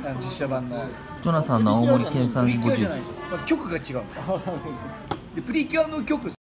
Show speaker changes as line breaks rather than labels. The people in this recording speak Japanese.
実写版の
ジョナサンの青森県産
プリキュアじゃ
ゴジュース。
ないですよ、まず曲が違うんですよでプリキュアの曲